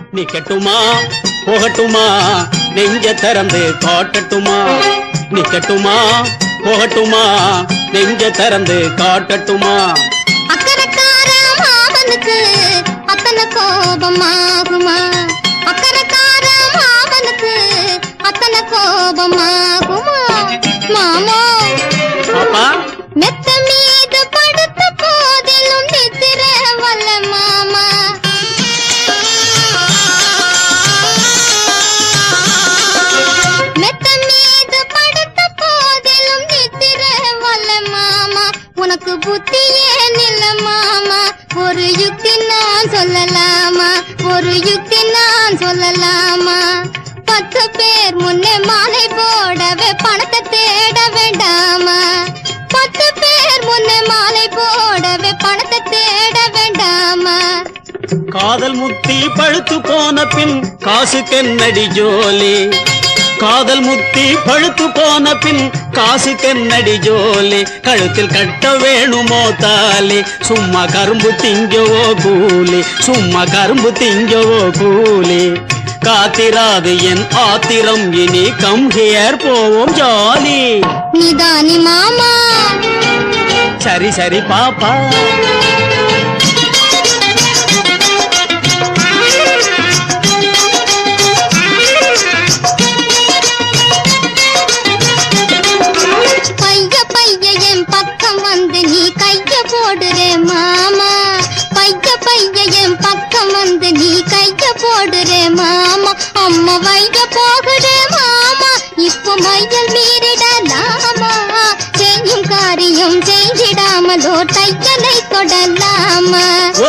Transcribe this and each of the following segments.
நிக்கட்டுமா போகட்டுமா நெஞ்ச திறந்து காட்டட்டுமா நிக்கட்டுமா போகட்டுமா நெஞ்ச திறந்து காட்டட்டுமா அக்கறக்கார மாமனுக்கு அத்தனை கோபமாகுமா அக்கறக்கார மாமனுக்கு அத்தனை கோபமாகுமா மாமோ பாப்பா மெத்த மீது படுத்த போதிலும் நித்திர வல்ல மாமா மெத்த மீது படுத்த போதிலும் நித்திர வல்ல மாமா உனக்கு புத்தியே நில்ல மாமா ஒரு யுக்தி நான் சொல்லலாமா ஒரு யுக்தி நான் சொல்லலாமா 10 பேர் முன்னே மாலை போடவே பணத்தை தேட வேண்டாமா 10 பேர் முன்னே மாலை போடவே பணத்தை தேட வேண்டாமா காதல் முத்தி பழுத்து போன பின் காசுக்கென்னடி ஜோலி காதல் முத்தி பழுத்து போன பின் காசுக்கென்னடி ஜோலி கழுத்தில் கட்ட வேணுமோ தாலி சும்மா கரும்பு திங்கவோ கூலி சும்மா கரும்பு திங்கவோ கூலி காத்திராது என் ஆத்திரம் இனி கம் ஹியர் போவோம் ஜாலி நிதானி மாமா சரி சரி பாப்பா பைய பைய என் பக்கம் வந்து நீ கைய போடுறே மாமா பைய பைய என் பக்கம் வந்து நீ கைய போடுறே மாமா அம்மா வைக போகுதே மாமா இப்போ மையல் மீறிடலாமா செய்யும் காரியம் செய்திடாமலோ தையலை தொடலாமா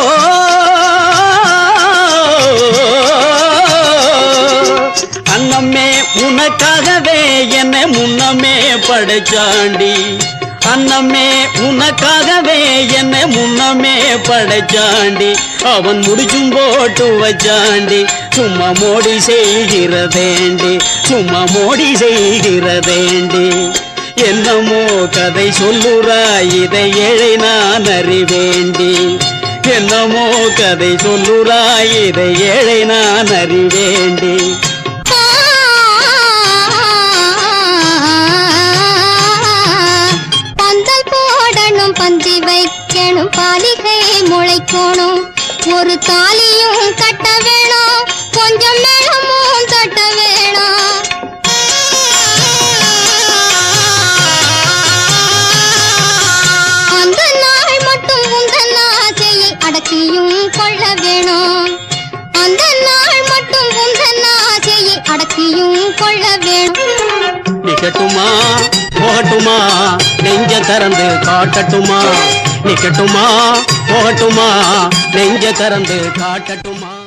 அன்னமே உனக்காகவே என்னை முன்னமே படைச்சாண்டி அன்னமே உனக்காகவே என்னை முன்னமே படைச்சாண்டி அவன் முடிச்சும் போட்டு வச்சாண்டி சும்மா மோடி செய்கிறதேண்டி சும்மா மோடி செய்கிறதேண்டி என்னமோ கதை சொல்லுறாய் இதை ஏழை நான் அறிவேண்டி என்னமோ கதை சொல்லுறாய் இதை ஏழை நான் அறிவேண்டி பந்தல் போடணும் பந்தி வைக்கணும் பாலிகை முளைக்கணும் ஒரு தாலியும் கட்ட வேணும் கொஞ்சம் மேளமும் தட்ட வேணும் அந்த நாள் மட்டும் உந்தன் ஆசையை அடக்கியும் கொள்ள வேணும் அந்த நாள் மட்டும் உந்தன் ஆசையை அடக்கியும் கொள்ள வேணும் நிக்கட்டுமா போகட்டுமா நெஞ்ச திறந்து காட்டட்டுமா நிக்கட்டுமா போகட்டுமா நெஞ்ச திறந்து காட்டட்டுமா